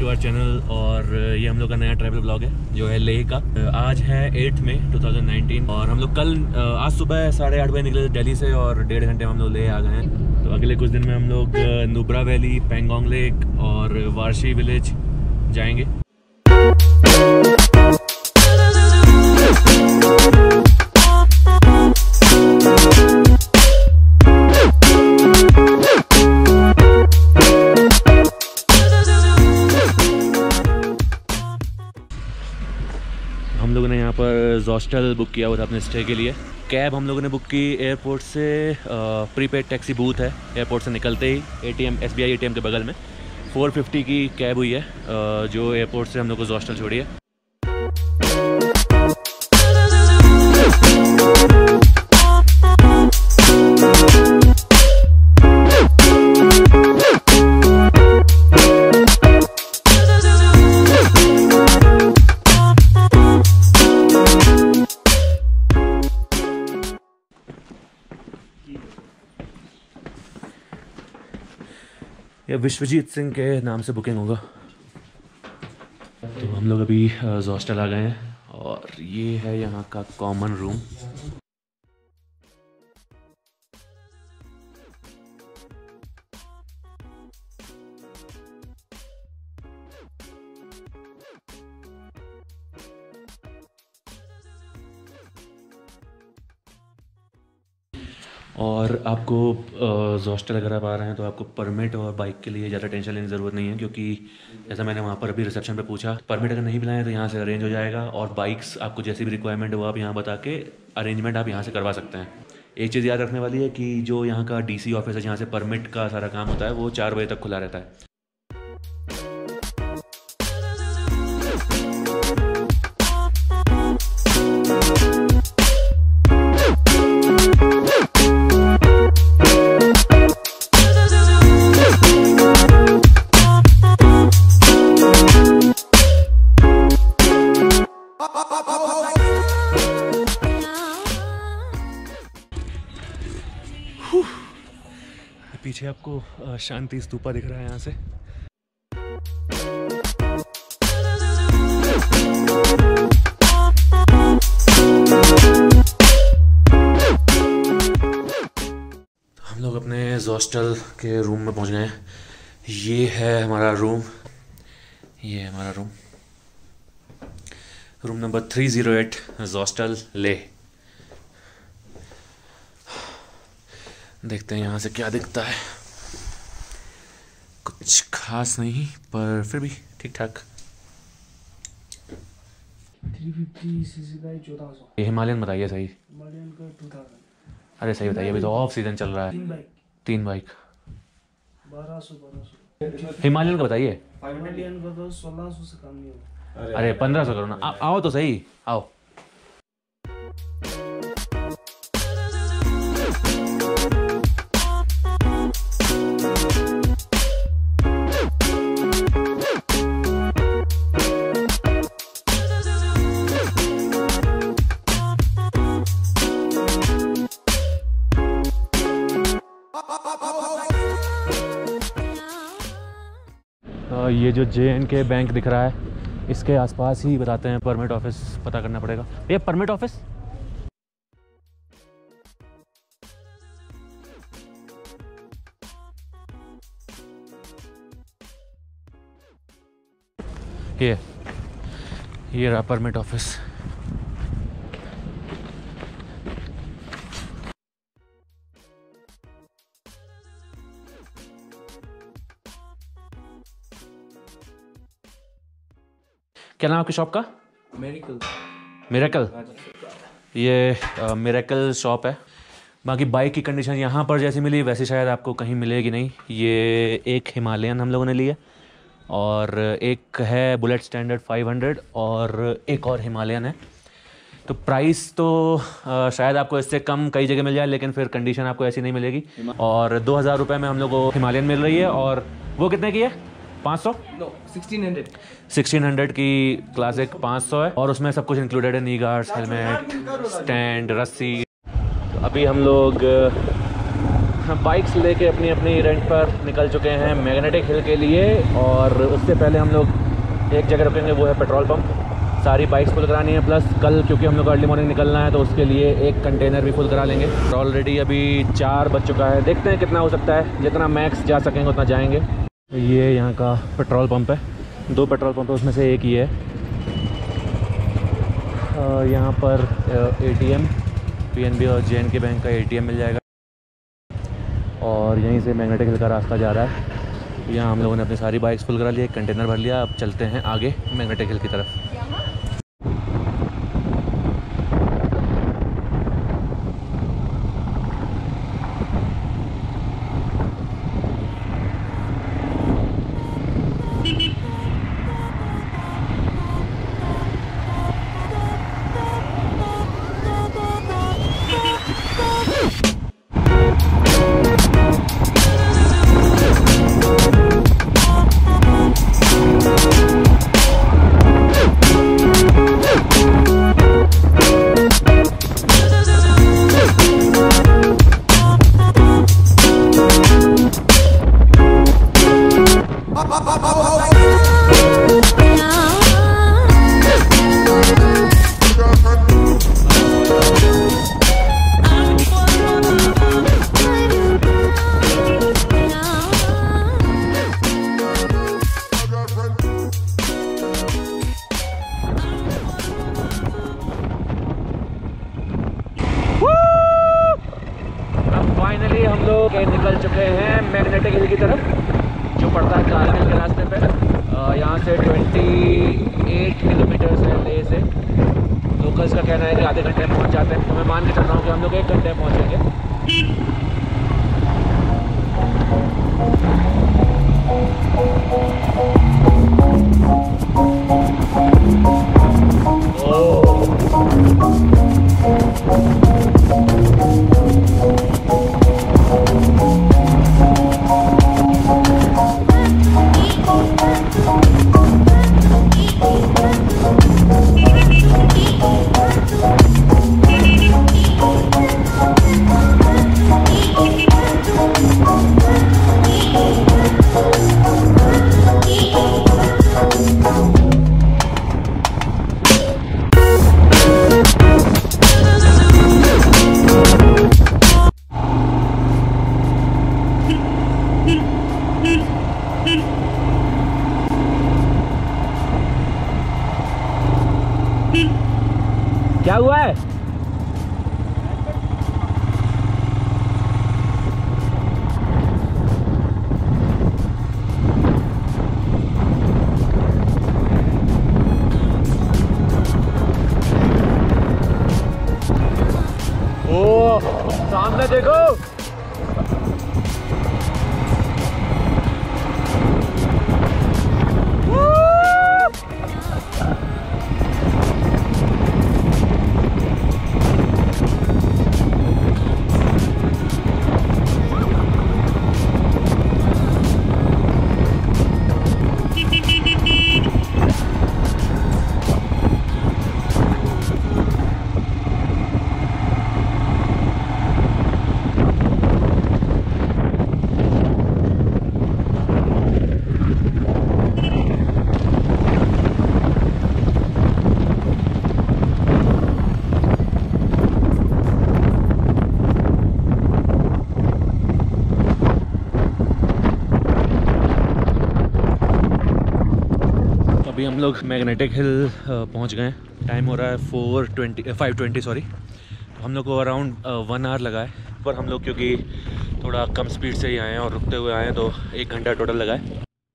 To our channel. और ये हम लोग का नया ट्रैवल ब्लॉग है जो है लेह का। आज है 8 मई 2019 और हम लोग कल आज सुबह 8:30 बजे निकले दिल्ली से और 1.5 घंटे में हम लोग लेह आ गए हैं। तो अगले कुछ दिन में हम लोग नुब्रा वैली, पेंगोंग लेक और वार्शी विलेज जाएंगे। हम लोगों ने यहाँ पर हॉस्टल बुक किया हुआ था अपने स्टे के लिए। कैब हम लोगों ने बुक की एयरपोर्ट से, प्रीपेड टैक्सी बूथ है एयरपोर्ट से निकलते ही, एटीएम SBI ATM के बगल में 450 की कैब हुई है जो एयरपोर्ट से हम लोग को हॉस्टल छोड़ी है। ये विश्वजीत सिंह के नाम से बुकिंग होगा। तो हम लोग अभी हॉस्टल आ गए हैं और ये है यहाँ का कॉमन रूम। और आपको हॉस्टल अगर आप आ रहे हैं तो आपको परमिट और बाइक के लिए ज़्यादा टेंशन लेने की ज़रूरत नहीं है, क्योंकि जैसा मैंने वहाँ पर अभी रिसेप्शन पे पूछा, परमिट अगर नहीं भी लाएँ तो यहाँ से अरेंज हो जाएगा और बाइक्स आपको जैसी भी रिक्वायरमेंट है वो आप यहाँ बता के अरेंजमेंट आप यहाँ से करवा सकते हैं। एक चीज़ याद रखने वाली है कि जो यहाँ का DC ऑफिस है जहाँ से परमिट का सारा काम होता है वो 4 बजे तक खुला रहता है। पीछे आपको शांति स्तूपा दिख रहा है यहाँ से। हम लोग अपने हॉस्टल के रूम में पहुँच गए हैं। ये है हमारा रूम, ये है हमारा room, room number 308 hostel Leh. देखते हैं यहाँ से क्या दिखता है। कुछ खास नहीं पर फिर भी ठीक ठाक। 350cc का 1400। ये हिमालयन बताइए सही। हिमालयन का 2000। अरे सही बताइए, अभी तो ऑफ सीजन चल रहा है। 3 बाइक 1200। हिमालयन का बताइए। हिमालयन का तो 1600 से कम नहीं होगा। अरे 1500 करो ना। आओ तो सही, आओ। ये जो JNK बैंक दिख रहा है इसके आसपास ही बताते हैं परमिट ऑफिस पता करना पड़ेगा। ये परमिट ऑफिस, ये रहा परमिट ऑफिस। क्या नाम आपकी शॉप का? मिरेकल। ये मिरेकल शॉप है। बाकी बाइक की कंडीशन यहाँ पर जैसी मिली वैसी शायद आपको कहीं मिलेगी नहीं। ये एक हिमालयन हम लोगों ने लिया और एक है बुलेट स्टैंडर्ड 500 और एक और हिमालयन है। तो प्राइस तो शायद आपको इससे कम कई जगह मिल जाए, लेकिन फिर कंडीशन आपको ऐसी नहीं मिलेगी। और 2000 रुपये में हम लोग को हिमालयन मिल रही है। और वो कितने की है? 500? 1600 की क्लासिक 500 है और उसमें सब कुछ इंक्लूडेड है, नी गार्ड्स, हेलमेट, स्टैंड, रस्सी। तो अभी हम लोग बाइक्स लेके अपनी अपनी रेंट पर निकल चुके हैं मैग्नेटिक हिल के लिए। और उससे पहले हम लोग एक जगह रुकेंगे, वो है पेट्रोल पंप। सारी बाइक्स फुल करानी है, प्लस कल क्योंकि हम लोग अर्ली मॉर्निंग निकलना है तो उसके लिए एक कंटेनर भी फुल करा लेंगे। ऑलरेडी अभी 4 बज चुका है, देखते हैं कितना हो सकता है, जितना मैक्स जा सकेंगे उतना जाएंगे। ये यहाँ का पेट्रोल पंप है, 2 पेट्रोल पंप है, उसमें से एक ही है। यहाँ पर ATM, PNB और JNK बैंक का ATM मिल जाएगा। और यहीं से मैग्नेटिक हिल का रास्ता जा रहा है। यहाँ हम लोगों ने अपनी सारी बाइक्स फुल करा लिया, एक कंटेनर भर लिया। अब चलते हैं आगे मैग्नेटिक हिल की तरफ। फाइनली हम लोग निकल चुके हैं मैग्नेटिक हिल की तरफ, जो पड़ता है कारगिल के रास्ते पे। यहाँ से 28 किलोमीटर है ले से। लोकल्स का कहना है कि आधे घंटे में पहुँच जाते हैं, तो मैं मान के चल रहा हूँ कि हम लोग 1 घंटे में पहुँचेंगे। क्या हुआ है? ओ, सामने देखो। अभी हम लोग मैग्नेटिक हिल पहुंच गए। टाइम हो रहा है 5:20 सॉरी। तो हम लोग को अराउंड 1 आवर लगा है, पर हम लोग क्योंकि थोड़ा कम स्पीड से ही आए हैं और रुकते हुए आए हैं तो 1 घंटा टोटल लगा है।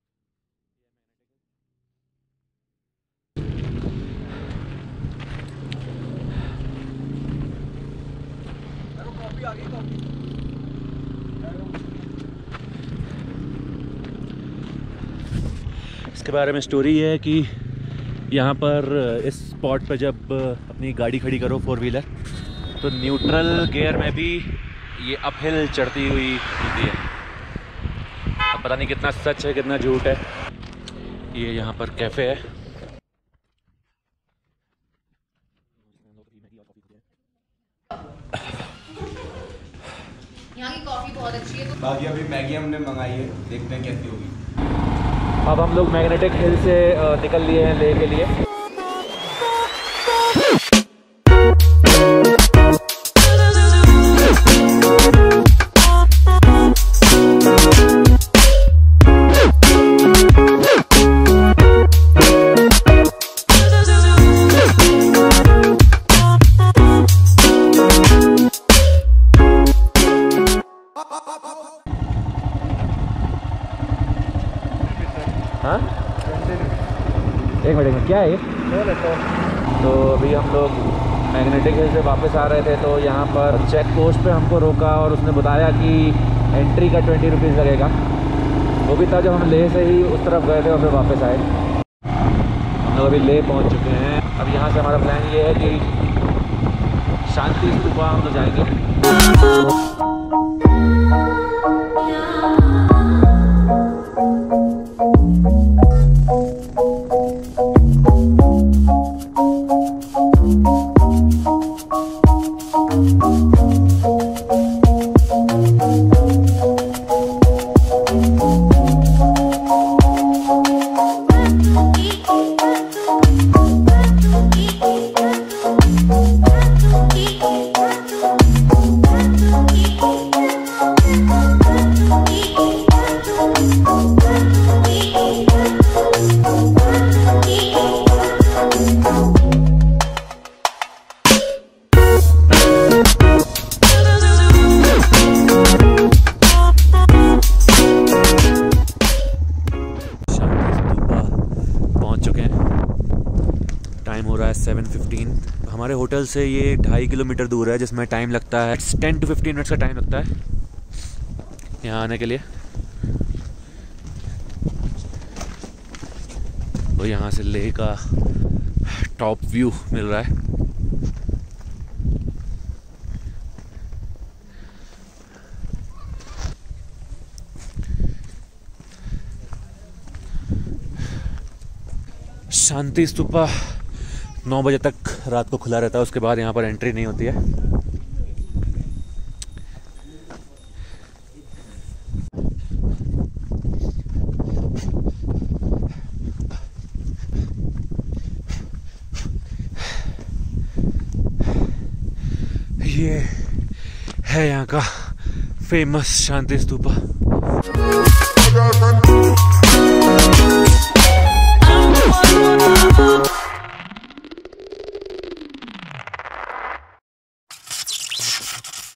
इसके बारे में स्टोरी ये है कि यहाँ पर इस स्पॉट पे जब अपनी गाड़ी खड़ी करो 4 व्हीलर, तो न्यूट्रल गियर में भी ये अपहिल चढ़ती हुई मिलती है। अब पता नहीं कितना सच है कितना झूठ है। ये यहाँ पर कैफ़े है। यहाँ की कॉफ़ी बहुत बहुत अच्छी है। बाकी अभी मैगी हमने मंगाई है, देखते हैं कैसी होगी। अब हम लोग मैग्नेटिक हिल से निकल लिए हैं लेह के लिए। हाँ, एक मिनट, क्या है ये? तो अभी हम लोग मैग्नेटिक हिल से वापस आ रहे थे, तो यहाँ पर चेक पोस्ट पे हमको रोका और उसने बताया कि एंट्री का 20 रुपीज़ लगेगा। वो भी था जब हम लेह से ही उस तरफ गए थे और फिर वापस आए। हम लोग अभी लेह पहुँच चुके हैं। अब यहाँ से हमारा प्लान ये है कि शांति स्तूपा हम लोग जाएंगे। टाइम हो रहा है 7:15। हमारे होटल से ये 2.5 किलोमीटर दूर है, जिसमें टाइम लगता है 10 to 15 मिनट्स का टाइम लगता है यहाँ आने के लिए। तो यहाँ से लेह का टॉप व्यू मिल रहा है। शांति स्तूपा 9 बजे तक रात को खुला रहता है, उसके बाद यहाँ पर एंट्री नहीं होती है। ये है यहाँ का फेमस शांति स्तूपा।